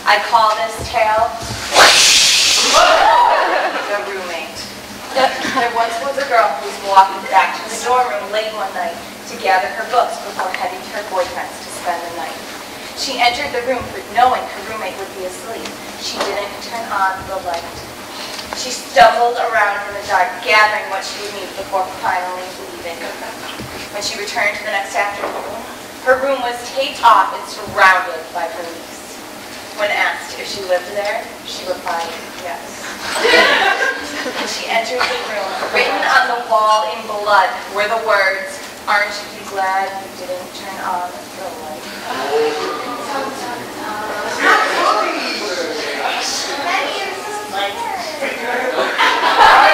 I call this tale The Roommate. There once was a girl who was walking back to the dorm room late one night to gather her books before heading to her boyfriend's to spend the night. She entered the room knowing her roommate would be asleep. She didn't turn on the light. She stumbled around in the dark, gathering what she would need before finally leaving. When she returned the next afternoon, her room was taped off and surrounded by police. When asked if she lived there, she replied, yes. When she entered the room, written on the wall in blood were the words, "Aren't you glad you didn't turn on the light?" Many years later.